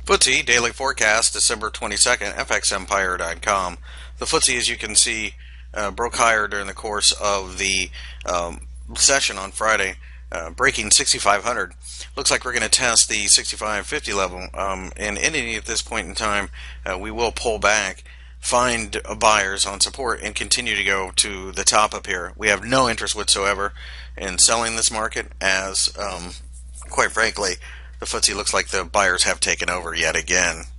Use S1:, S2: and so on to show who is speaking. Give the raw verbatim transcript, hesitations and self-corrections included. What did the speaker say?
S1: F T S E Daily Forecast, December twenty-second, F X Empire dot com. The F T S E, as you can see, uh, broke higher during the course of the um, session on Friday, uh, breaking sixty-five hundred. Looks like we're going to test the sixty-five fifty level, um, and ending at this point in time, uh, we will pull back, find buyers on support, and continue to go to the top up here. We have no interest whatsoever in selling this market, as um, quite frankly, the F T S E looks like the buyers have taken over yet again.